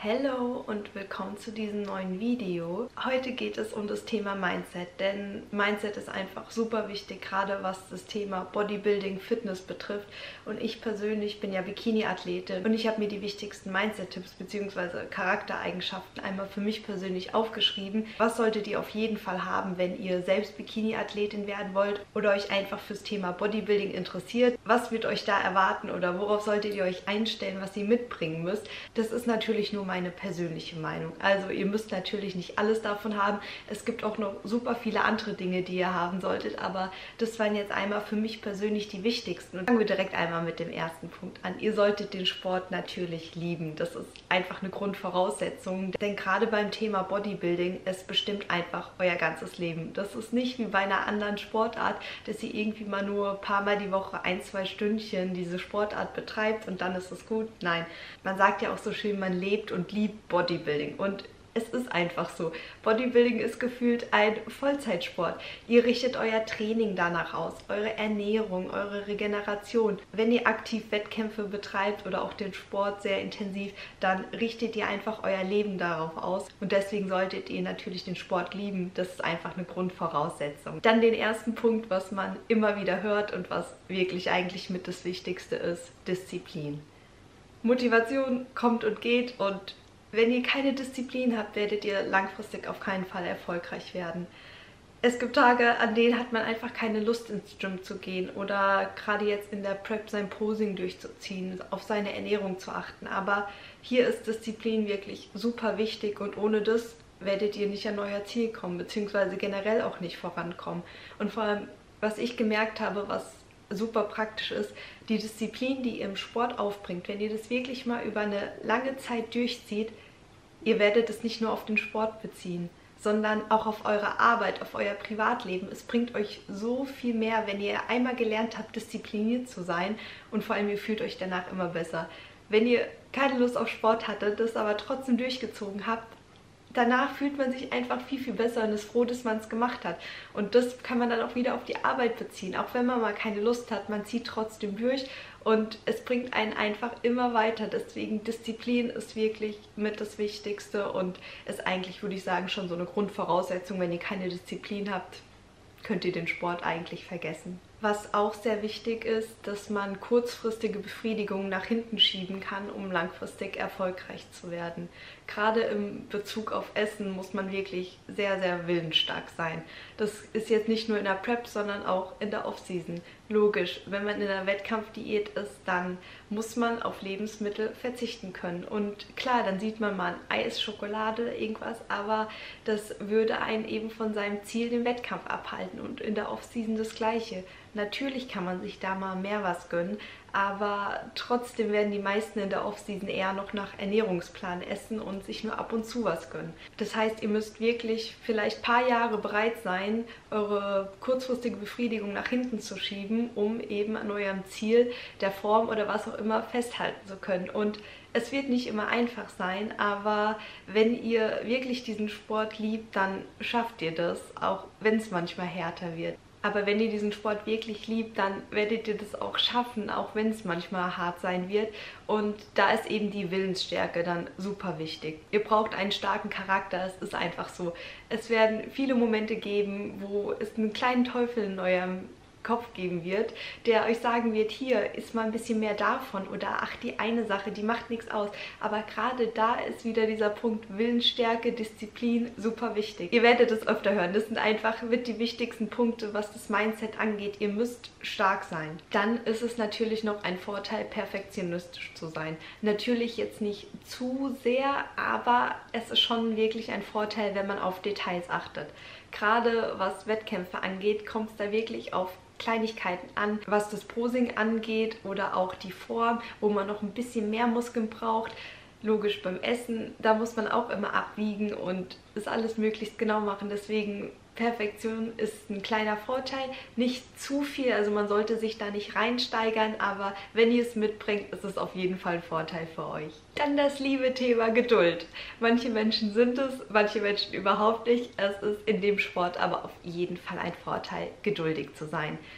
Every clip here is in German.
Hallo und willkommen zu diesem neuen Video. Heute geht es um das Thema Mindset, denn Mindset ist einfach super wichtig, gerade was das Thema Bodybuilding, Fitness betrifft. Und ich persönlich bin ja Bikini-Athletin und ich habe mir die wichtigsten Mindset-Tipps bzw. Charaktereigenschaften einmal für mich persönlich aufgeschrieben. Was solltet ihr auf jeden Fall haben, wenn ihr selbst Bikini-Athletin werden wollt oder euch einfach fürs Thema Bodybuilding interessiert? Was wird euch da erwarten oder worauf solltet ihr euch einstellen, was ihr mitbringen müsst? Das ist natürlich nur meine persönliche Meinung. Also ihr müsst natürlich nicht alles davon haben. Es gibt auch noch super viele andere Dinge, die ihr haben solltet, aber das waren jetzt einmal für mich persönlich die wichtigsten. Und fangen wir direkt einmal mit dem ersten Punkt an. Ihr solltet den Sport natürlich lieben. Das ist einfach eine Grundvoraussetzung, denn gerade beim Thema Bodybuilding, es bestimmt einfach euer ganzes Leben. Das ist nicht wie bei einer anderen Sportart, dass ihr irgendwie mal nur ein paar Mal die Woche 1-2 Stündchen diese Sportart betreibt und dann ist es gut. Nein, man sagt ja auch so schön, man lebt und liebt Bodybuilding und es ist einfach so. Bodybuilding ist gefühlt ein Vollzeitsport. Ihr richtet euer Training danach aus, eure Ernährung, eure Regeneration. Wenn ihr aktiv Wettkämpfe betreibt oder auch den Sport sehr intensiv, dann richtet ihr einfach euer Leben darauf aus. Und deswegen solltet ihr natürlich den Sport lieben. Das ist einfach eine Grundvoraussetzung. Dann den ersten Punkt, was man immer wieder hört und was wirklich eigentlich mit das Wichtigste ist: Disziplin. Motivation kommt und geht und wenn ihr keine Disziplin habt, werdet ihr langfristig auf keinen Fall erfolgreich werden. Es gibt Tage, an denen hat man einfach keine Lust ins Gym zu gehen oder gerade jetzt in der Prep sein Posing durchzuziehen, auf seine Ernährung zu achten. Aber hier ist Disziplin wirklich super wichtig und ohne das werdet ihr nicht an euer Ziel kommen, beziehungsweise generell auch nicht vorankommen. Und vor allem, was ich gemerkt habe, was super praktisch ist, die Disziplin, die ihr im Sport aufbringt, wenn ihr das wirklich mal über eine lange Zeit durchzieht, ihr werdet es nicht nur auf den Sport beziehen, sondern auch auf eure Arbeit, auf euer Privatleben. Es bringt euch so viel mehr, wenn ihr einmal gelernt habt, diszipliniert zu sein und vor allem ihr fühlt euch danach immer besser. Wenn ihr keine Lust auf Sport hattet, das aber trotzdem durchgezogen habt, danach fühlt man sich einfach viel, viel besser und ist froh, dass man es gemacht hat. Und das kann man dann auch wieder auf die Arbeit beziehen. Auch wenn man mal keine Lust hat, man zieht trotzdem durch und es bringt einen einfach immer weiter. Deswegen Disziplin ist wirklich mit das Wichtigste und ist eigentlich, würde ich sagen, schon so eine Grundvoraussetzung. Wenn ihr keine Disziplin habt, könnt ihr den Sport eigentlich vergessen. Was auch sehr wichtig ist, dass man kurzfristige Befriedigungen nach hinten schieben kann, um langfristig erfolgreich zu werden. Gerade im Bezug auf Essen muss man wirklich sehr, sehr willensstark sein. Das ist jetzt nicht nur in der Prep, sondern auch in der Off-Season. Logisch, wenn man in einer Wettkampfdiät ist, dann muss man auf Lebensmittel verzichten können. Und klar, dann sieht man mal ein Eis, Schokolade, irgendwas, aber das würde einen eben von seinem Ziel, den Wettkampf, abhalten. Und in der Off-Season das Gleiche. Natürlich kann man sich da mal mehr was gönnen, aber trotzdem werden die meisten in der Off-Season eher noch nach Ernährungsplan essen und sich nur ab und zu was gönnen. Das heißt, ihr müsst wirklich vielleicht ein paar Jahre bereit sein, eure kurzfristige Befriedigung nach hinten zu schieben, um eben an eurem Ziel, der Form oder was auch immer festhalten zu können. Und es wird nicht immer einfach sein, aber wenn ihr wirklich diesen Sport liebt, dann schafft ihr das, auch wenn es manchmal härter wird. Aber wenn ihr diesen Sport wirklich liebt, dann werdet ihr das auch schaffen, auch wenn es manchmal hart sein wird. Und da ist eben die Willensstärke dann super wichtig. Ihr braucht einen starken Charakter, es ist einfach so. Es werden viele Momente geben, wo es einen kleinen Teufel in eurem Kopf geben wird, der euch sagen wird, hier ist mal ein bisschen mehr davon oder ach, die eine Sache, die macht nichts aus. Aber gerade da ist wieder dieser Punkt Willensstärke, Disziplin super wichtig. Ihr werdet es öfter hören, das sind einfach mit die wichtigsten Punkte, was das Mindset angeht. Ihr müsst stark sein. Dann ist es natürlich noch ein Vorteil, perfektionistisch zu sein. Natürlich jetzt nicht zu sehr, aber es ist schon wirklich ein Vorteil, wenn man auf Details achtet. Gerade was Wettkämpfe angeht, kommt es da wirklich auf Kleinigkeiten an, was das Posing angeht oder auch die Form, wo man noch ein bisschen mehr Muskeln braucht. Logisch beim Essen, da muss man auch immer abwiegen und es alles möglichst genau machen. Deswegen Perfektion ist ein kleiner Vorteil, nicht zu viel, also man sollte sich da nicht reinsteigern, aber wenn ihr es mitbringt, ist es auf jeden Fall ein Vorteil für euch. Dann das liebe Thema Geduld. Manche Menschen sind es, manche Menschen überhaupt nicht. Es ist in dem Sport aber auf jeden Fall ein Vorteil, geduldig zu sein.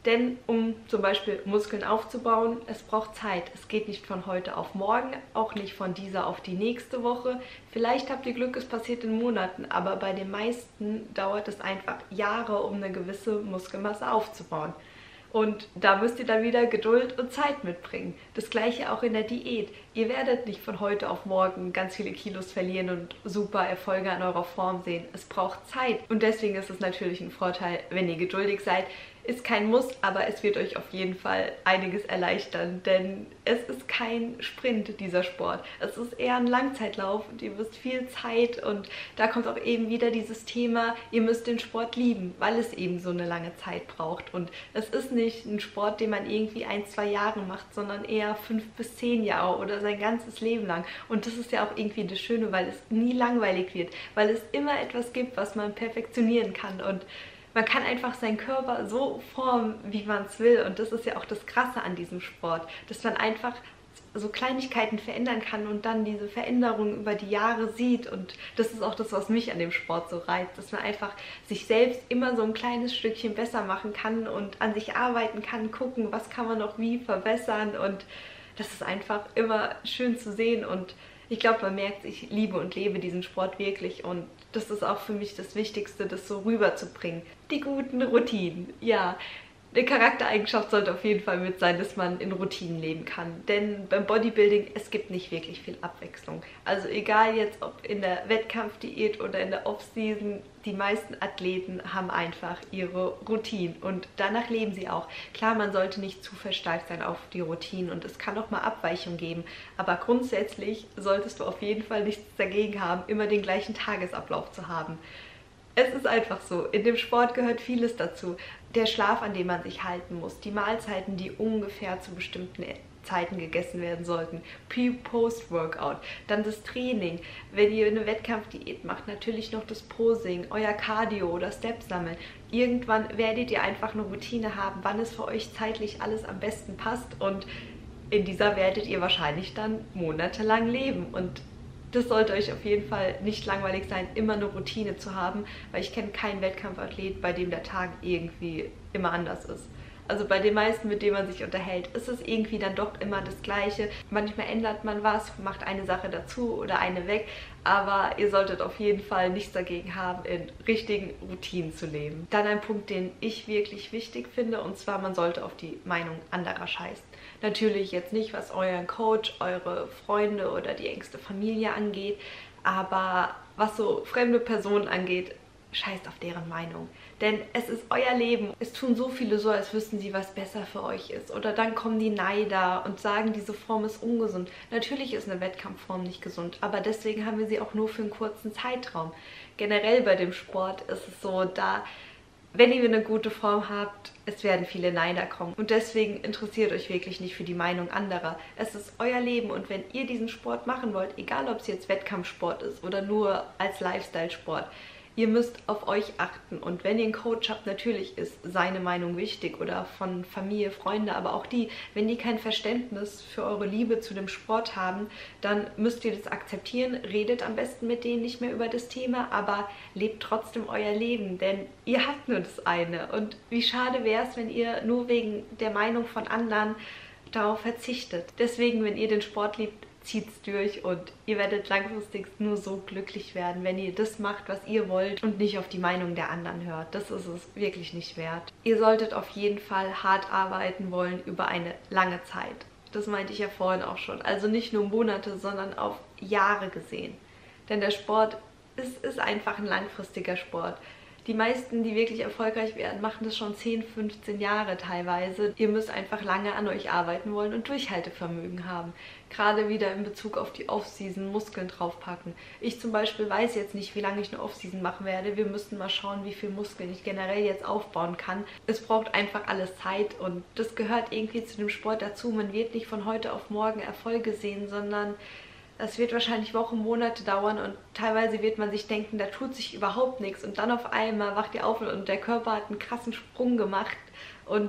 Denn um zum Beispiel Muskeln aufzubauen, es braucht Zeit. Es geht nicht von heute auf morgen, auch nicht von dieser auf die nächste Woche. Vielleicht habt ihr Glück, es passiert in Monaten, aber bei den meisten dauert es einfach Jahre, um eine gewisse Muskelmasse aufzubauen. Und da müsst ihr dann wieder Geduld und Zeit mitbringen. Das gleiche auch in der Diät. Ihr werdet nicht von heute auf morgen ganz viele Kilos verlieren und super Erfolge an eurer Form sehen. Es braucht Zeit. Und deswegen ist es natürlich ein Vorteil, wenn ihr geduldig seid. Ist kein Muss, aber es wird euch auf jeden Fall einiges erleichtern, denn es ist kein Sprint, dieser Sport. Es ist eher ein Langzeitlauf und ihr müsst viel Zeit, und da kommt auch eben wieder dieses Thema, ihr müsst den Sport lieben, weil es eben so eine lange Zeit braucht. Und es ist nicht ein Sport, den man irgendwie 1-2 Jahre macht, sondern eher 5 bis 10 Jahre oder sein ganzes Leben lang. Und das ist ja auch irgendwie das Schöne, weil es nie langweilig wird, weil es immer etwas gibt, was man perfektionieren kann, und man kann einfach seinen Körper so formen, wie man es will. Und das ist ja auch das Krasse an diesem Sport, dass man einfach so Kleinigkeiten verändern kann und dann diese Veränderung über die Jahre sieht. Und das ist auch das, was mich an dem Sport so reizt, dass man einfach sich selbst immer so ein kleines Stückchen besser machen kann und an sich arbeiten kann, gucken, was kann man noch wie verbessern. Und das ist einfach immer schön zu sehen, und ich glaube, man merkt, ich liebe und lebe diesen Sport wirklich, und das ist auch für mich das Wichtigste, das so rüberzubringen. Die guten Routinen, ja. Eine Charaktereigenschaft sollte auf jeden Fall mit sein, dass man in Routinen leben kann. Denn beim Bodybuilding, es gibt nicht wirklich viel Abwechslung. Also egal jetzt, ob in der Wettkampfdiät oder in der Off-Season, die meisten Athleten haben einfach ihre Routinen und danach leben sie auch. Klar, man sollte nicht zu versteift sein auf die Routinen und es kann auch mal Abweichungen geben. Aber grundsätzlich solltest du auf jeden Fall nichts dagegen haben, immer den gleichen Tagesablauf zu haben. Es ist einfach so, in dem Sport gehört vieles dazu. Der Schlaf, an dem man sich halten muss, die Mahlzeiten, die ungefähr zu bestimmten Zeiten gegessen werden sollten, Pre-Post-Workout, dann das Training, wenn ihr eine Wettkampfdiät macht, natürlich noch das Posing, euer Cardio oder Steps sammeln. Irgendwann werdet ihr einfach eine Routine haben, wann es für euch zeitlich alles am besten passt, und in dieser werdet ihr wahrscheinlich dann monatelang leben. Und das sollte euch auf jeden Fall nicht langweilig sein, immer eine Routine zu haben, weil ich kenne keinen Wettkampfathlet, bei dem der Tag irgendwie immer anders ist. Also bei den meisten, mit denen man sich unterhält, ist es irgendwie dann doch immer das Gleiche. Manchmal ändert man was, macht eine Sache dazu oder eine weg, aber ihr solltet auf jeden Fall nichts dagegen haben, in richtigen Routinen zu leben. Dann ein Punkt, den ich wirklich wichtig finde, und zwar, man sollte auf die Meinung anderer scheißen. Natürlich jetzt nicht, was euren Coach, eure Freunde oder die engste Familie angeht, aber was so fremde Personen angeht, scheißt auf deren Meinung. Denn es ist euer Leben. Es tun so viele so, als wüssten sie, was besser für euch ist. Oder dann kommen die Neider und sagen, diese Form ist ungesund. Natürlich ist eine Wettkampfform nicht gesund, aber deswegen haben wir sie auch nur für einen kurzen Zeitraum. Generell bei dem Sport ist es so, wenn ihr eine gute Form habt, es werden viele Neider kommen. Und deswegen interessiert euch wirklich nicht für die Meinung anderer. Es ist euer Leben, und wenn ihr diesen Sport machen wollt, egal ob es jetzt Wettkampfsport ist oder nur als Lifestyle-Sport, ihr müsst auf euch achten. Und wenn ihr einen Coach habt, natürlich ist seine Meinung wichtig, oder von Familie, Freunde, aber auch die, wenn die kein Verständnis für eure Liebe zu dem Sport haben, dann müsst ihr das akzeptieren. Redet am besten mit denen nicht mehr über das Thema, aber lebt trotzdem euer Leben, denn ihr habt nur das eine. Und wie schade wäre es, wenn ihr nur wegen der Meinung von anderen darauf verzichtet. Deswegen, wenn ihr den Sport liebt, zieht's durch, und ihr werdet langfristig nur so glücklich werden, wenn ihr das macht, was ihr wollt und nicht auf die Meinung der anderen hört. Das ist es wirklich nicht wert. Ihr solltet auf jeden Fall hart arbeiten wollen über eine lange Zeit. Das meinte ich ja vorhin auch schon. Also nicht nur Monate, sondern auf Jahre gesehen. Denn der Sport ist einfach ein langfristiger Sport. Die meisten, die wirklich erfolgreich werden, machen das schon 10, 15 Jahre teilweise. Ihr müsst einfach lange an euch arbeiten wollen und Durchhaltevermögen haben. Gerade wieder in Bezug auf die Off-Season Muskeln draufpacken. Ich zum Beispiel weiß jetzt nicht, wie lange ich eine Off-Season machen werde. Wir müssten mal schauen, wie viel Muskeln ich generell jetzt aufbauen kann. Es braucht einfach alles Zeit, und das gehört irgendwie zu dem Sport dazu. Man wird nicht von heute auf morgen Erfolge sehen, sondern es wird wahrscheinlich Wochen, Monate dauern, und teilweise wird man sich denken, da tut sich überhaupt nichts, und dann auf einmal wacht ihr auf und der Körper hat einen krassen Sprung gemacht, und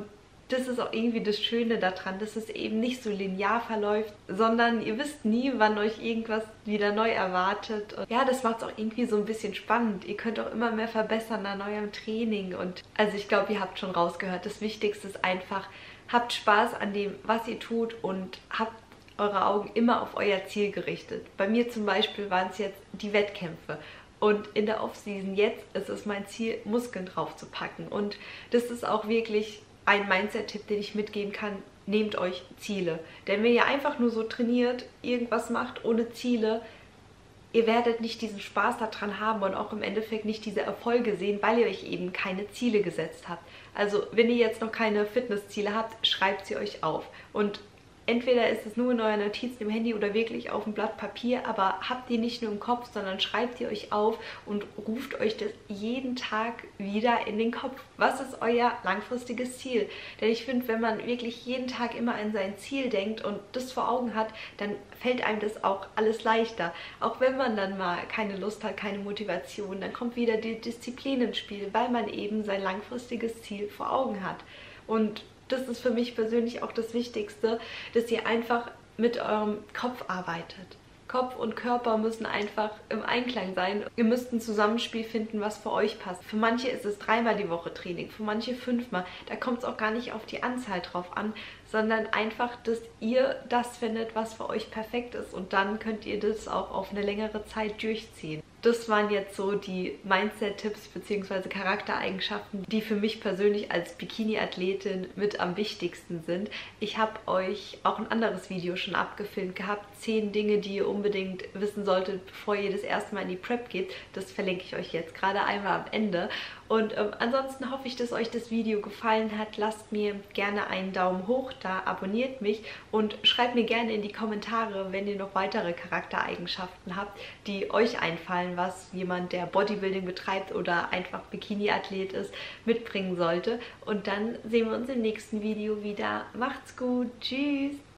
das ist auch irgendwie das Schöne daran, dass es eben nicht so linear verläuft, sondern ihr wisst nie, wann euch irgendwas wieder neu erwartet. Und ja, das macht es auch irgendwie so ein bisschen spannend. Ihr könnt auch immer mehr verbessern an eurem Training. Und also ich glaube, ihr habt schon rausgehört, das Wichtigste ist einfach, habt Spaß an dem, was ihr tut und habt eure Augen immer auf euer Ziel gerichtet. Bei mir zum Beispiel waren es jetzt die Wettkämpfe. Und in der Offseason jetzt ist es mein Ziel, Muskeln drauf zu packen. Und das ist auch wirklich ein Mindset-Tipp, den ich mitgeben kann. Nehmt euch Ziele. Denn wenn ihr einfach nur so trainiert, irgendwas macht ohne Ziele, ihr werdet nicht diesen Spaß daran haben und auch im Endeffekt nicht diese Erfolge sehen, weil ihr euch eben keine Ziele gesetzt habt. Also wenn ihr jetzt noch keine Fitnessziele habt, schreibt sie euch auf. Und entweder ist es nur in eurer Notizen im Handy oder wirklich auf dem Blatt Papier, aber habt die nicht nur im Kopf, sondern schreibt ihr euch auf und ruft euch das jeden Tag wieder in den Kopf. Was ist euer langfristiges Ziel? Denn ich finde, wenn man wirklich jeden Tag immer an sein Ziel denkt und das vor Augen hat, dann fällt einem das auch alles leichter. Auch wenn man dann mal keine Lust hat, keine Motivation, dann kommt wieder die Disziplin ins Spiel, weil man eben sein langfristiges Ziel vor Augen hat. Und das ist für mich persönlich auch das Wichtigste, dass ihr einfach mit eurem Kopf arbeitet. Kopf und Körper müssen einfach im Einklang sein. Ihr müsst ein Zusammenspiel finden, was für euch passt. Für manche ist es 3-mal die Woche Training, für manche 5-mal. Da kommt es auch gar nicht auf die Anzahl drauf an, sondern einfach, dass ihr das findet, was für euch perfekt ist. Und dann könnt ihr das auch auf eine längere Zeit durchziehen. Das waren jetzt so die Mindset-Tipps bzw. Charaktereigenschaften, die für mich persönlich als Bikini-Athletin mit am wichtigsten sind. Ich habe euch auch ein anderes Video schon abgefilmt gehabt. 10 Dinge, die ihr unbedingt wissen solltet, bevor ihr das erste Mal in die Prep geht. Das verlinke ich euch jetzt gerade einmal am Ende. Und ansonsten hoffe ich, dass euch das Video gefallen hat. Lasst mir gerne einen Daumen hoch da, abonniert mich und schreibt mir gerne in die Kommentare, wenn ihr noch weitere Charaktereigenschaften habt, die euch einfallen, was jemand, der Bodybuilding betreibt oder einfach Bikini-Athlet ist, mitbringen sollte. Und dann sehen wir uns im nächsten Video wieder. Macht's gut, tschüss!